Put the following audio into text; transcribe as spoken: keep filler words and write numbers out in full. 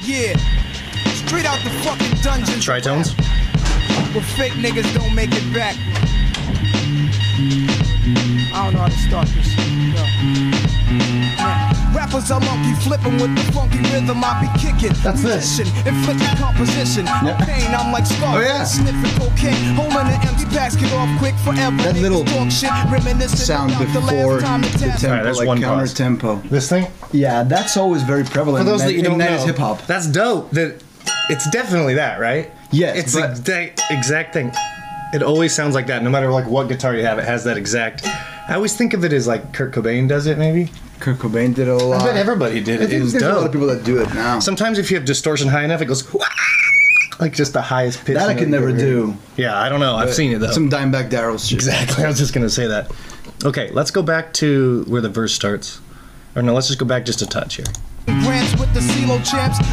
Yeah, straight out the fucking dungeon. Tritones? Where fake niggas don't make it back. I don't know how to start this. No. Rappers are monkey flipping with the funky rhythm I be kicking. That's this. Inflicting composition. Yep. No pain, I'm like Scar. Oh, yeah. Sniffing cocaine, holding an empty basket off quick forever. That Niggas little talk shit, reminiscing sound about the before last time the the test. tempo, Alright, that's like one counter pause. tempo. This thing? Yeah, that's always very prevalent. For those in that you don't know, hip hop. that's dope. That it's definitely that, right? Yes, it's but- the exact, exact thing. It always sounds like that, no matter like what guitar you have. It has that exact. I always think of it as like Kurt Cobain does it, maybe. Kurt Cobain did it a lot. I bet everybody did I it. think It was there's a lot dope. of people that do it now. Sometimes if you have distortion high enough, it goes like just the highest pitch. That I note could you've never ever do. heard. Yeah, I don't know. I've seen it though. Some Dimebag Darrell shit. Exactly. I was just gonna say that. Okay, let's go back to where the verse starts. Or no, let's just go back just a touch here. Grants with the CeeLo champs.